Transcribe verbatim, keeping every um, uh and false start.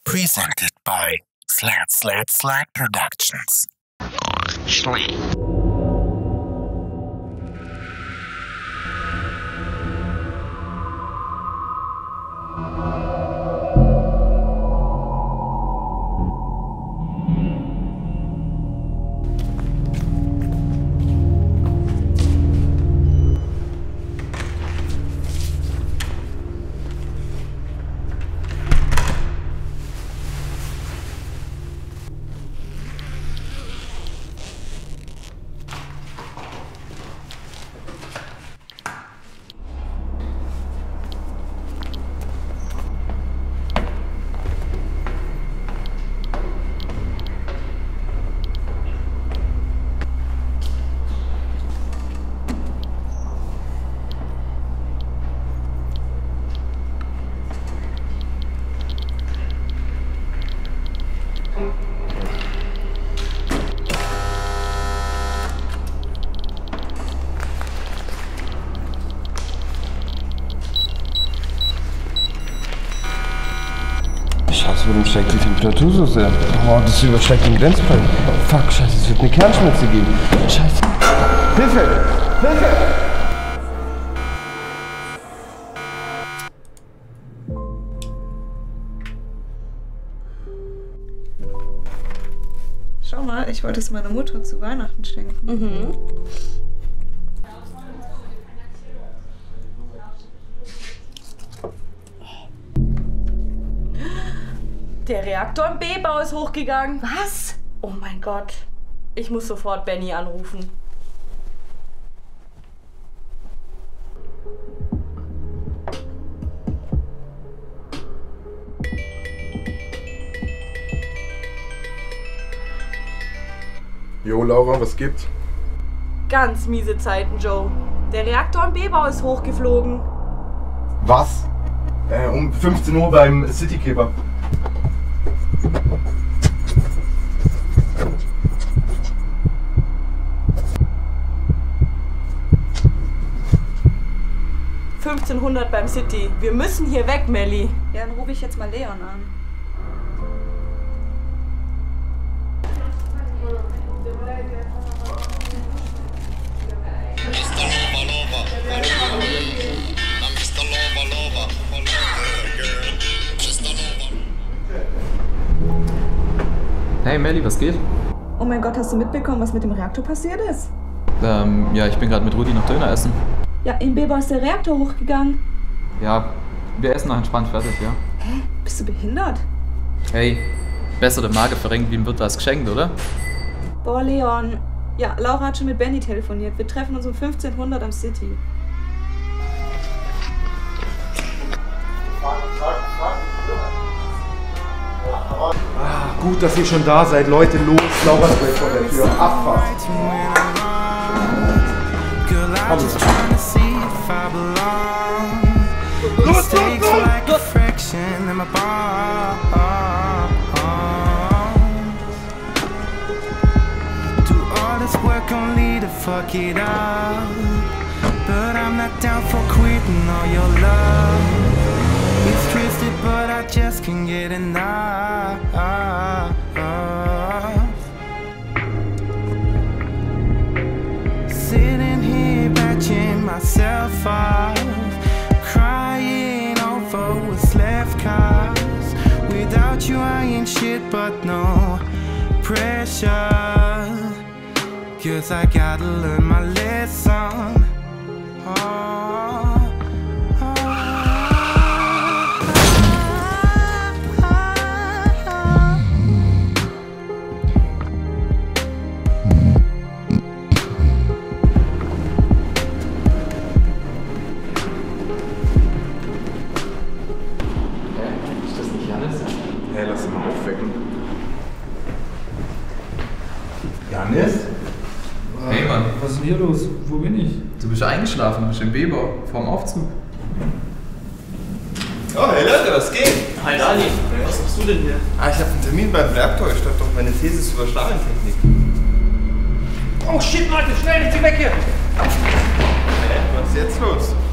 Presented by Slat Slat Slat Productions. Scheiße, warum steigt die Temperatur so sehr? Oh, das übersteigt den Grenzfall. Fuck, scheiße, es wird eine Kernschmelze geben. Scheiße. Hilfe! Hilfe! Schau mal, ich wollte es meiner Mutter zu Weihnachten schenken. Mhm. Der Reaktor im B-Bau ist hochgegangen. Was? Oh mein Gott. Ich muss sofort Benny anrufen. Jo, Laura, was gibt's? Ganz miese Zeiten, Joe. Der Reaktor im B-Bau ist hochgeflogen. Was? Äh, um fünfzehn Uhr beim City Kebab. fünfzehnhundert beim City. Wir müssen hier weg, Melli. Ja, dann rufe ich jetzt mal Leon an. Hey Melli, was geht? Oh mein Gott, hast du mitbekommen, was mit dem Reaktor passiert ist? Ähm, ja, ich bin gerade mit Rudi noch Döner essen. Ja, im B-Bau ist der Reaktor hochgegangen. Ja, wir essen noch entspannt fertig, ja? Hä? Bist du behindert? Hey, besser der Marke verrenkt, wie ihm wird was geschenkt, oder? Boah, Leon. Ja, Laura hat schon mit Benny telefoniert. Wir treffen uns um fünfzehnhundert am City. Ah, gut, dass ihr schon da seid. Leute, los, Laura steht vor der Tür. Abfahrt. Komm. Los, los, los! Fuck it up, but I'm not down for quitting all your love. It's twisted, but I just can't get enough. Sitting here patching myself off, crying over what's left, cause without you I ain't shit but no pressure. Guess I gotta learn my lesson. Oh, oh, oh, oh. Ist das nicht Janis? Hey, lass ihn mal aufwecken. Janis? Hey Mann, Was ist denn hier los? Wo bin ich? du bist eingeschlafen, du bist im B-Bau, vorm Aufzug. Oh, hey Leute, was geht? Hi Dani, was machst du denn hier? Ah, ich habe einen Termin beim Reaktor. Ich schreibe doch meine These über Strahlentechnik. Oh shit, Leute, schnell, jetzt zieh weg hier! Was ist jetzt los?